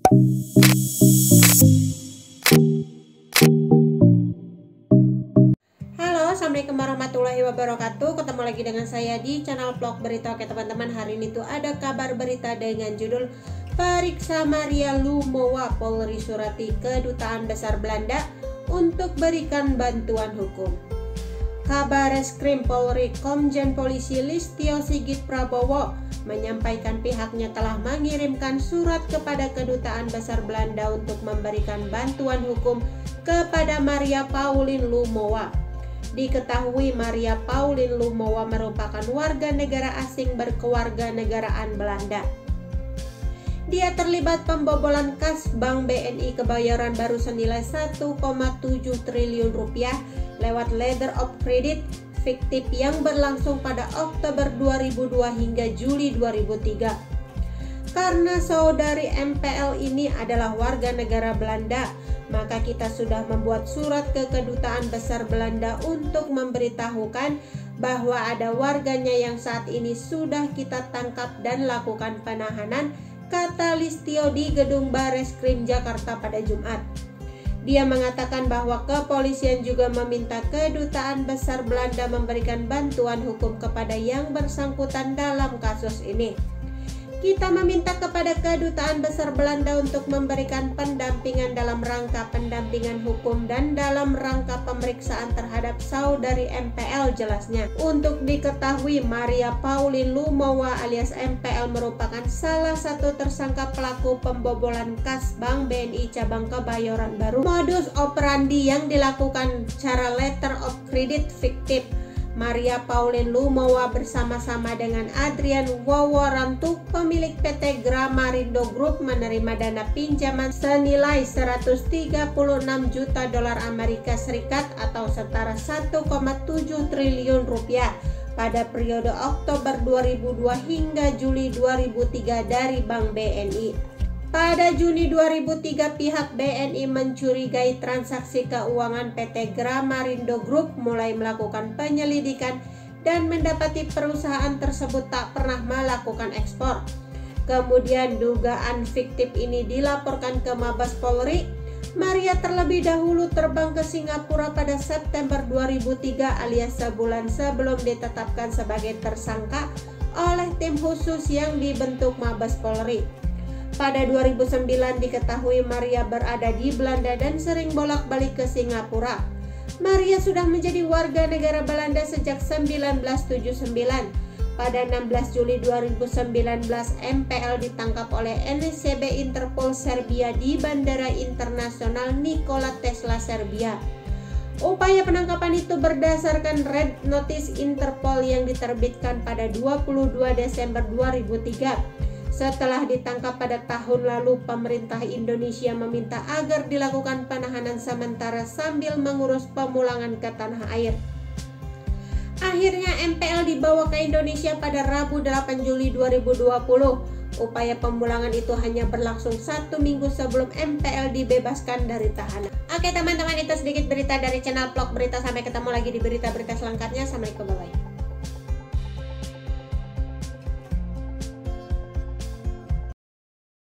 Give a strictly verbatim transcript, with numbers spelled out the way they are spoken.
Assalamualaikum warahmatullahi wabarakatuh. Ketemu lagi dengan saya di channel vlog berita. Oke teman-teman, hari ini tuh ada kabar berita dengan judul Periksa Maria Lumowa, Polri surati Kedutaan Besar Belanda untuk berikan bantuan hukum. Kabareskrim Polri Komjen Polisi Listio Sigit Prabowo menyampaikan pihaknya telah mengirimkan surat kepada Kedutaan Besar Belanda untuk memberikan bantuan hukum kepada Maria Pauline Lumowa. Diketahui Maria Pauline Lumowa merupakan warga negara asing berkewarganegaraan Belanda. Dia terlibat pembobolan kas Bank B N I Kebayoran Baru senilai satu koma tujuh triliun rupiah lewat letter of credit fiktif yang berlangsung pada Oktober dua ribu dua hingga Juli dua ribu tiga. Karena saudari M P L ini adalah warga negara Belanda, maka kita sudah membuat surat ke Kedutaan Besar Belanda untuk memberitahukan bahwa ada warganya yang saat ini sudah kita tangkap dan lakukan penahanan, kata Listio di Gedung Bareskrim Jakarta pada Jumat. Dia mengatakan bahwa kepolisian juga meminta Kedutaan Besar Belanda memberikan bantuan hukum kepada yang bersangkutan dalam kasus ini. Kita meminta kepada Kedutaan Besar Belanda untuk memberikan pendampingan dalam rangka pendampingan hukum dan dalam rangka pemeriksaan terhadap saudari M P L, jelasnya. Untuk diketahui, Maria Pauline Lumowa alias M P L merupakan salah satu tersangka pelaku pembobolan kas Bank B N I cabang Kebayoran Baru. Modus operandi yang dilakukan cara letter of credit fiktif. Maria Pauline Lumowa bersama-sama dengan Adrian Woworantuk, pemilik P T Gramarindo Group, menerima dana pinjaman senilai seratus tiga puluh enam juta dolar Amerika Serikat atau setara satu koma tujuh triliun rupiah pada periode Oktober dua ribu dua hingga Juli dua ribu tiga dari Bank B N I. Pada Juni dua ribu tiga, pihak B N I mencurigai transaksi keuangan P T Gramarindo Group, mulai melakukan penyelidikan dan mendapati perusahaan tersebut tak pernah melakukan ekspor. Kemudian dugaan fiktif ini dilaporkan ke Mabes Polri. Maria terlebih dahulu terbang ke Singapura pada September dua ribu tiga alias sebulan sebelum ditetapkan sebagai tersangka oleh tim khusus yang dibentuk Mabes Polri. Pada dua ribu sembilan diketahui Maria berada di Belanda dan sering bolak-balik ke Singapura. Maria sudah menjadi warga negara Belanda sejak seribu sembilan ratus tujuh puluh sembilan. Pada enam belas Juli dua ribu sembilan belas, M P L ditangkap oleh N S C B Interpol Serbia di Bandara Internasional Nikola Tesla, Serbia. Upaya penangkapan itu berdasarkan Red Notice Interpol yang diterbitkan pada dua puluh dua Desember dua ribu tiga. Setelah ditangkap pada tahun lalu, pemerintah Indonesia meminta agar dilakukan penahanan sementara sambil mengurus pemulangan ke tanah air. Akhirnya M P L dibawa ke Indonesia pada Rabu delapan Juli dua ribu dua puluh. Upaya pemulangan itu hanya berlangsung satu minggu sebelum M P L dibebaskan dari tahanan. Oke teman-teman, itu sedikit berita dari channel vlog berita. Sampai ketemu lagi di berita-berita selengkapnya. Assalamualaikum, bye-bye.